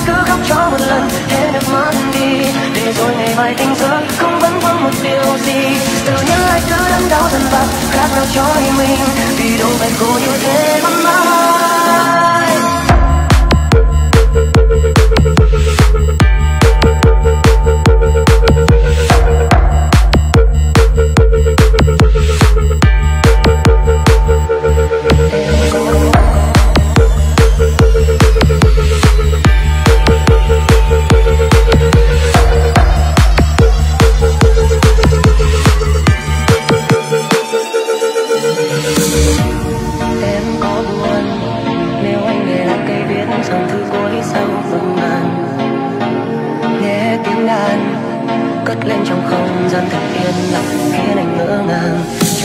cứ khóc cho một lần hết nước mắt đi, để rồi ngày mai tình rơi không vẫn vương một điều gì. Tự nhớ lại thứ đớn đau dần vặt khác nào cho mình, vì đâu phải cô như thế mà mãi. Cất lên trong không gian thật yên lặng khiến anh ngỡ ngàng.